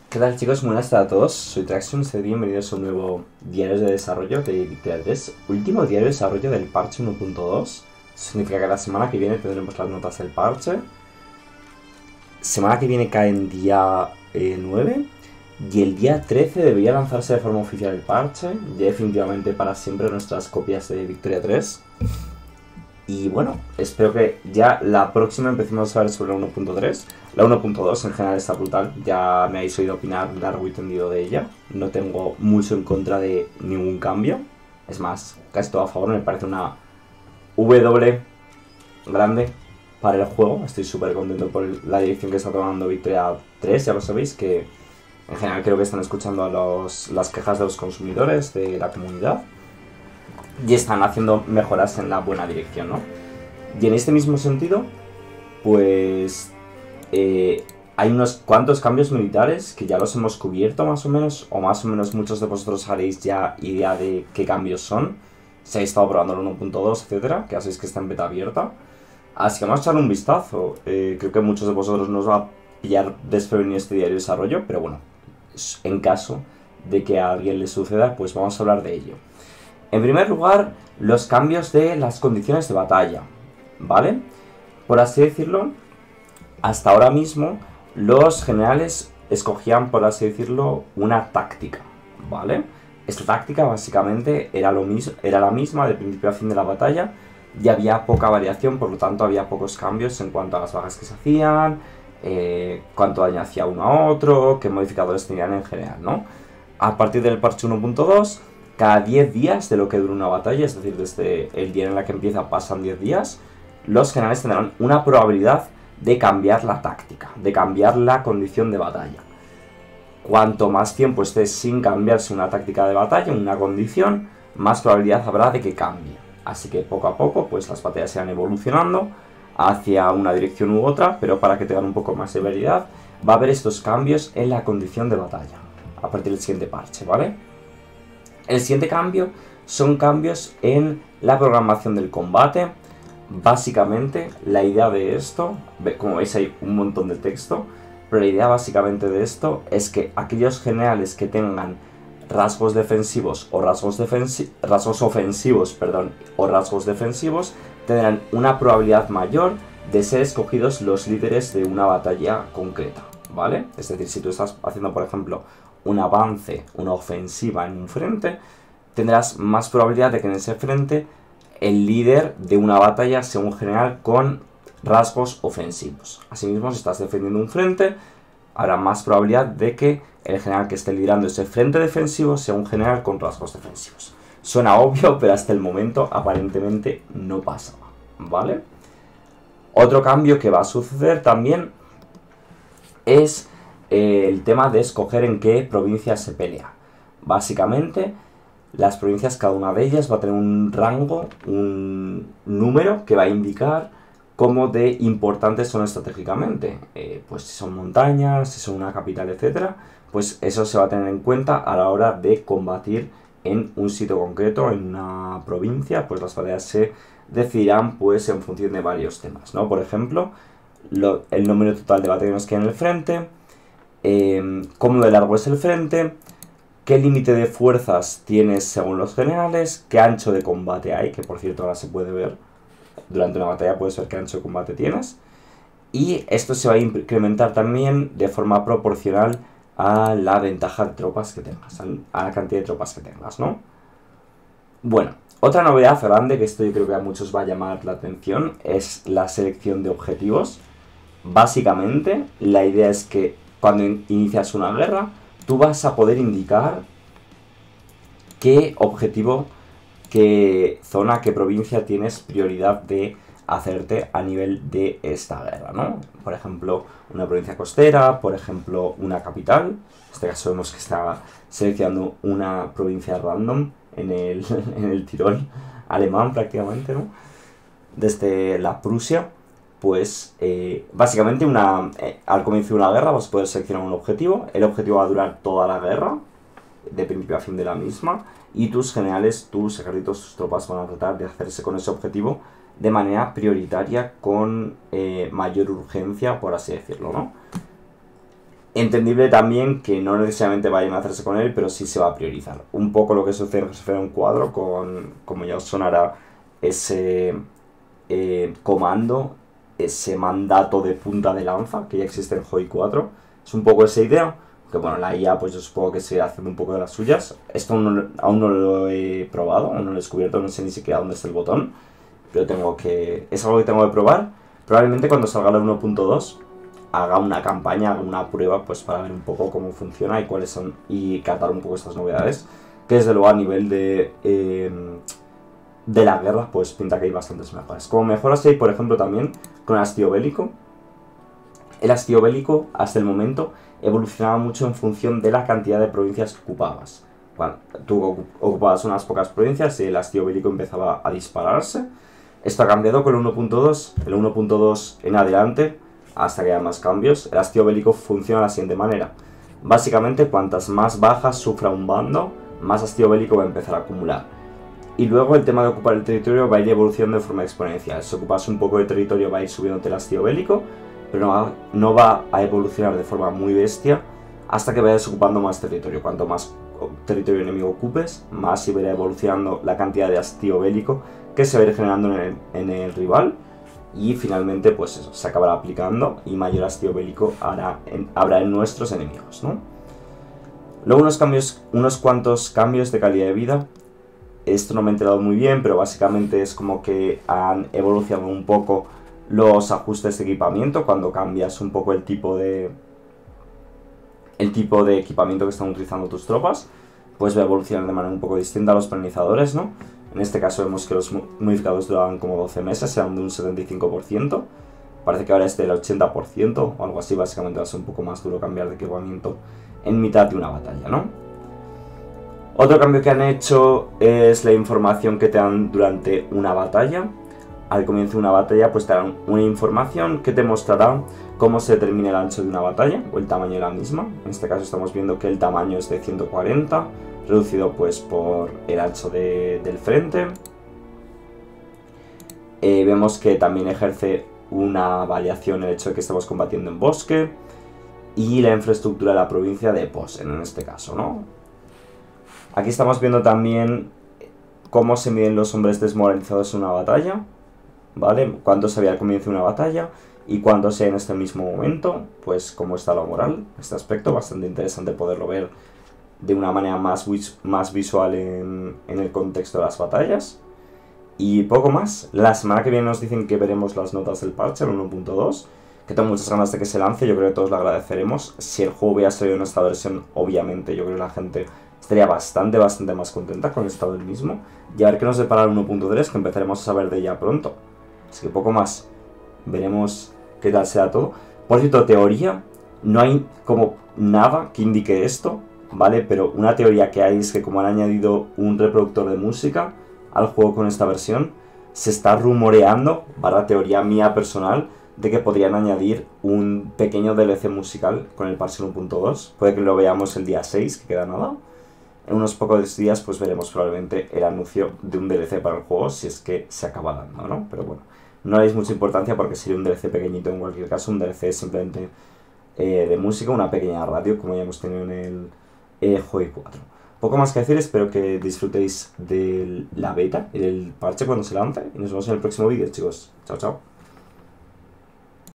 ¿Qué tal, chicos? Buenas tardes a todos, soy Traxion, sed bienvenidos a un nuevo diario de desarrollo de Victoria 3, último diario de desarrollo del parche 1.2. Significa que la semana que viene tendremos las notas del parche. Semana que viene cae en día 9 y el día 13 debería lanzarse de forma oficial el parche, ya definitivamente para siempre nuestras copias de Victoria 3. Y bueno, espero que ya la próxima empecemos a ver sobre la 1.3. La 1.2 en general está brutal, ya me habéis oído opinar largo y tendido de ella. No tengo mucho en contra de ningún cambio. Es más, casi todo a favor, me parece una W grande para el juego. Estoy súper contento por la dirección que está tomando Victoria 3, ya lo sabéis, que en general creo que están escuchando a las quejas de los consumidores, de la comunidad, y están haciendo mejoras en la buena dirección, ¿no? Y en este mismo sentido, pues hay unos cuantos cambios militares que ya los hemos cubierto más o menos muchos de vosotros haréis ya idea de qué cambios son. Si habéis estado probando el 1.2, etcétera, que ya sabéis que está en beta abierta. Así que vamos a echarle un vistazo. Creo que muchos de vosotros nos va a pillar desprevenido este diario de desarrollo, pero bueno, en caso de que a alguien le suceda, pues vamos a hablar de ello. En primer lugar, los cambios de las condiciones de batalla, ¿vale? Por así decirlo, hasta ahora mismo los generales escogían, por así decirlo, una táctica, ¿vale? Esta táctica básicamente era la misma de principio a fin de la batalla y había poca variación, por lo tanto había pocos cambios en cuanto a las bajas que se hacían, cuánto daño hacía uno a otro, qué modificadores tenían en general, ¿no? A partir del parche 1.2, cada 10 días de lo que dura una batalla, es decir, desde el día en el que empieza pasan 10 días, los generales tendrán una probabilidad de cambiar la táctica, de cambiar la condición de batalla. Cuanto más tiempo estés sin cambiarse una táctica de batalla, una condición, más probabilidad habrá de que cambie. Así que poco a poco, pues las batallas se van evolucionando hacia una dirección u otra, pero para que tengan un poco más de variedad, va a haber estos cambios en la condición de batalla, a partir del siguiente parche, ¿vale? El siguiente cambio son cambios en la programación del combate. Básicamente, la idea de esto, como veis hay un montón de texto, pero la idea básicamente de esto es que aquellos generales que tengan rasgos defensivos o rasgos ofensivos, o rasgos defensivos, tendrán una probabilidad mayor de ser escogidos los líderes de una batalla concreta, ¿vale? Es decir, si tú estás haciendo, por ejemplo, un avance, una ofensiva en un frente, tendrás más probabilidad de que en ese frente el líder de una batalla sea un general con rasgos ofensivos. Asimismo, si estás defendiendo un frente, habrá más probabilidad de que el general que esté liderando ese frente defensivo sea un general con rasgos defensivos. Suena obvio, pero hasta el momento aparentemente no pasaba, ¿vale? Otro cambio que va a suceder también es el tema de escoger en qué provincia se pelea. Básicamente, las provincias, cada una de ellas va a tener un rango, un número que va a indicar cómo de importantes son estratégicamente. Pues si son montañas, si son una capital, etcétera, pues eso se va a tener en cuenta a la hora de combatir en un sitio concreto, en una provincia. Pues las batallas se decidirán pues en función de varios temas, ¿no? Por ejemplo, el número total de batallones que hay en el frente, cómo de largo es el frente, qué límite de fuerzas tienes según los generales, qué ancho de combate hay, que por cierto ahora se puede ver, durante una batalla puedes ver qué ancho de combate tienes, y esto se va a incrementar también de forma proporcional a la ventaja de tropas que tengas, a la cantidad de tropas que tengas, ¿no? Bueno, otra novedad grande que esto yo creo que a muchos va a llamar la atención es la selección de objetivos. Básicamente, la idea es que cuando inicias una guerra, tú vas a poder indicar qué objetivo, qué zona, qué provincia tienes prioridad de hacerte a nivel de esta guerra, ¿no? Por ejemplo, una provincia costera, por ejemplo, una capital. En este caso vemos que está seleccionando una provincia random en el Tirol alemán prácticamente, ¿no? Desde la Prusia. Pues básicamente al comienzo de una guerra vas a poder seleccionar un objetivo. El objetivo va a durar toda la guerra, de principio a fin de la misma, y tus generales, tus ejércitos, tus tropas van a tratar de hacerse con ese objetivo de manera prioritaria, con mayor urgencia, por así decirlo, ¿no? Entendible también que no necesariamente vayan a hacerse con él, pero sí se va a priorizar. Un poco lo que sucede en Jefe de un cuadro con, como ya os sonará, ese comando, ese mandato de punta de lanza que ya existe en Hoi 4. Es un poco esa idea, que bueno, la IA pues yo supongo que sigue haciendo un poco de las suyas. Esto aún no lo he probado, aún no lo he descubierto, no sé ni siquiera dónde está el botón, pero es algo que tengo que probar. Probablemente cuando salga la 1.2 haga una campaña, haga una prueba pues para ver un poco cómo funciona y cuáles son, y catar un poco estas novedades, que desde luego a nivel de la guerra pues pinta que hay bastantes mejoras. Como mejoras hay, por ejemplo, también con el hastío bélico. El hastío bélico hasta el momento evolucionaba mucho en función de la cantidad de provincias que ocupabas. Cuando tú ocupabas unas pocas provincias y el hastío bélico empezaba a dispararse. Esto ha cambiado con el 1.2. El 1.2 en adelante, hasta que haya más cambios, el hastío bélico funciona de la siguiente manera. Básicamente, cuantas más bajas sufra un bando, más hastío bélico va a empezar a acumular. Y luego el tema de ocupar el territorio va a ir evolucionando de forma exponencial. Si ocupas un poco de territorio va a ir subiendo el hastío bélico, pero no va a evolucionar de forma muy bestia hasta que vayas ocupando más territorio. Cuanto más territorio enemigo ocupes, más se irá evolucionando la cantidad de hastío bélico que se va a ir generando en el rival. Y finalmente, pues eso, se acabará aplicando y mayor hastío bélico habrá en nuestros enemigos, ¿no? Luego unos cuantos cambios de calidad de vida. Esto no me he enterado muy bien, pero básicamente es como que han evolucionado un poco los ajustes de equipamiento cuando cambias un poco el tipo de equipamiento que están utilizando tus tropas, pues va a evolucionar de manera un poco distinta a los polinizadores, ¿no? En este caso vemos que los modificados duraban como 12 meses, eran de un 75%. Parece que ahora es del 80% o algo así, básicamente va a ser un poco más duro cambiar de equipamiento en mitad de una batalla, ¿no? Otro cambio que han hecho es la información que te dan durante una batalla. Al comienzo de una batalla pues te dan una información que te mostrará cómo se determina el ancho de una batalla o el tamaño de la misma. En este caso estamos viendo que el tamaño es de 140, reducido pues por el ancho del frente. Vemos que también ejerce una variación el hecho de que estamos combatiendo en bosque y la infraestructura de la provincia de Posen en este caso, ¿no? Aquí estamos viendo también cómo se miden los hombres desmoralizados en una batalla, ¿vale? Cuánto se ve al comienzo de una batalla y cuánto se ve en este mismo momento, pues cómo está la moral. Este aspecto bastante interesante poderlo ver de una manera más visual en el contexto de las batallas. Y poco más. La semana que viene nos dicen que veremos las notas del parche, el 1.2, que tengo muchas ganas de que se lance, yo creo que todos lo agradeceremos. Si el juego hubiera salido en esta versión, obviamente yo creo que la gente estaría bastante más contenta con el estado del mismo. Y a ver qué nos depara el 1.3, que empezaremos a saber de ella pronto. Así que poco más. Veremos qué tal será todo. Por cierto, teoría, no hay como nada que indique esto, ¿vale? Pero una teoría que hay es que como han añadido un reproductor de música al juego con esta versión, se está rumoreando, para teoría mía personal, de que podrían añadir un pequeño DLC musical con el parche 1.2. Puede que lo veamos el día 6, que queda nada. En unos pocos días pues veremos probablemente el anuncio de un DLC para el juego, si es que se acaba dando, ¿no? Pero bueno, no le dais mucha importancia porque sería un DLC pequeñito en cualquier caso, un DLC simplemente de música, una pequeña radio como ya hemos tenido en el Hoi 4. Poco más que decir, espero que disfrutéis de la beta y del parche cuando se lance y nos vemos en el próximo vídeo, chicos. Chao, chao.